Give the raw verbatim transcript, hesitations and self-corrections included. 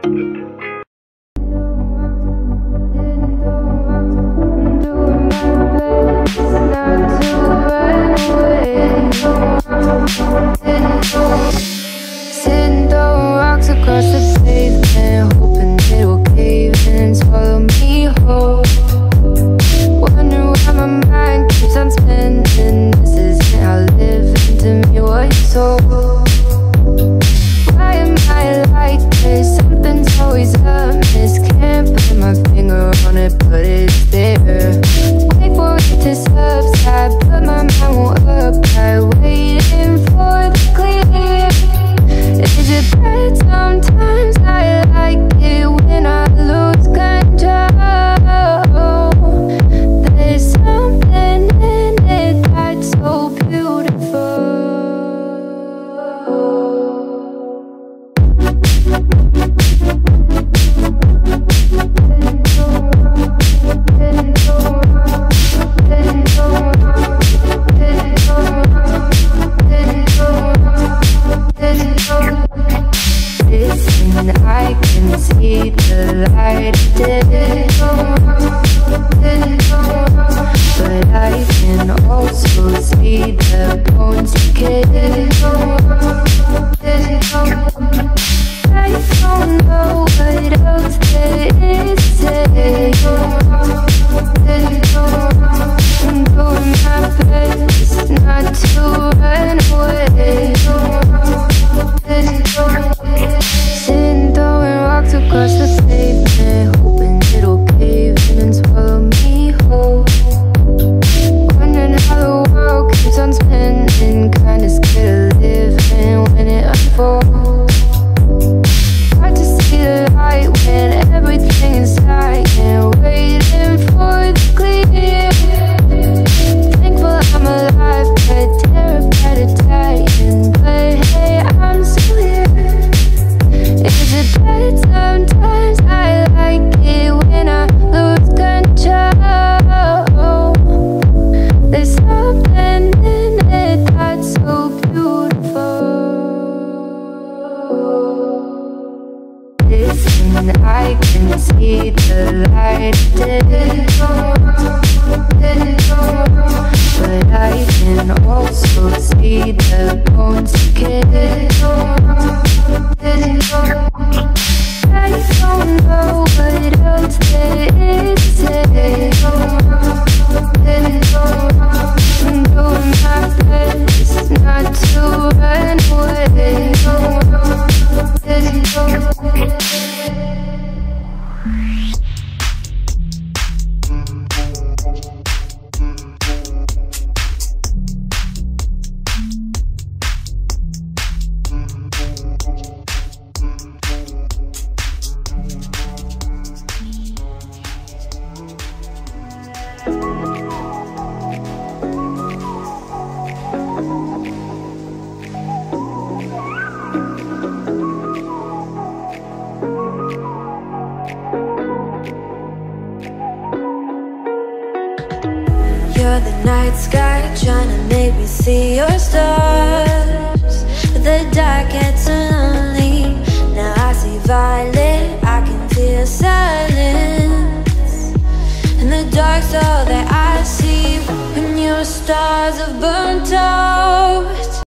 Sitting throwing rocks across the pavement, hoping it'll cave in and swallow me whole. Wondering why my mind keeps on spinning. This isn't how living to me was told. Why am I like this? Something's always amiss. Can't put my finger on it, but it's there. Wait for it to subside, but my mind won't apply. Waiting for the clear. Is it bad? Sometimes I like it when I lose control. There's something in it that's so beautiful. Listen, I can see the light today, but I can also see the bones decay. I don't know what else there is to say. I'm doing my best not to run away. Sitting throwing rocks across the pavement, hoping it'll cave in and swallow me whole. Wondering how the world keeps on spinning, kinda scared of living when it unfolds. Hard to see the light when everything is dying, waiting for the clear. Thankful I'm alive, but terrified of dying. But hey, I'm still here. Is it bad? Sometimes I like it when I lose control. There's something in it that's so beautiful. Listen, I can see the light today, but I can also see the bones decay. I don't know what else there is to say. I'm doing my best not to run away. You're the night sky, trying to make me see your stars. But the dark gets lonely. Now I see violet, I can feel silence. And the dark's all that I see when your stars have burnt out.